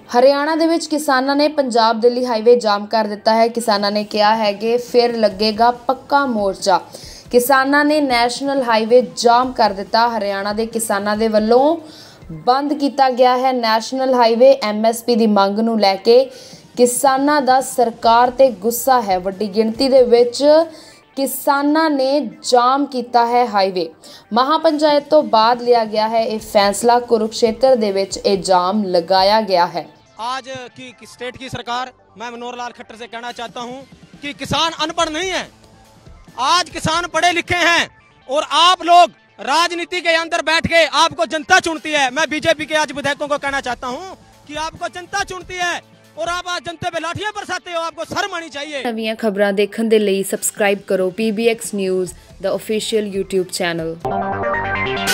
हरियाणा ਦੇ ਵਿੱਚ ਕਿਸਾਨਾਂ ਨੇ ਪੰਜਾਬ ਦਿੱਲੀ ਹਾਈਵੇ ਜਾਮ ਕਰ ਦਿੱਤਾ ਹੈ। ਕਿਸਾਨਾਂ ਨੇ ਕਿਹਾ ਹੈ ਕਿ ਫਿਰ ਲੱਗੇਗਾ ਪੱਕਾ ਮੋਰਚਾ। ਕਿਸਾਨਾਂ ਨੇ ਨੈਸ਼ਨਲ ਹਾਈਵੇ ਜਾਮ ਕਰ ਦਿੱਤਾ। ਹਰਿयाणा ਦੇ ਕਿਸਾਨਾਂ ਦੇ ਵੱਲੋਂ ਬੰਦ ਕੀਤਾ ਗਿਆ ਹੈ ਨੈਸ਼ਨਲ ਹਾਈਵੇ। MSP ਦੀ ਮੰਗ ਨੂੰ ਲੈ ਕੇ ਕਿਸਾਨਾਂ ਦਾ ਸਰਕਾਰ ਤੇ ਗੁੱਸਾ ਹੈ। ਵੱਡੀ ਗਿਣਤੀ ਦੇ ਵਿੱਚ किसानां ने जाम किया है हाईवे। महापंचायत तो बाद लिया गया है यह फैसला। कुरुक्षेत्र दे विच यह जाम लगाया गया है। आज की स्टेट की सरकार, मैं मनोहर लाल खट्टर से कहना चाहता हूं कि किसान अनपढ़ नहीं है। आज किसान पढ़े लिखे हैं और आप लोग राजनीति के अंदर बैठ के आपको जनता चुनती है। मैं बीजेपी के आज विधायकों को कहना चाहता हूं कि आपको जनता चुनती है और आप आज जनता पे लाठियां बरसाते हो। आपको शर्म आनी चाहिए। नवीं खबरां देखण दे लई सबसक्राइब करो PBX news the official YouTube channel.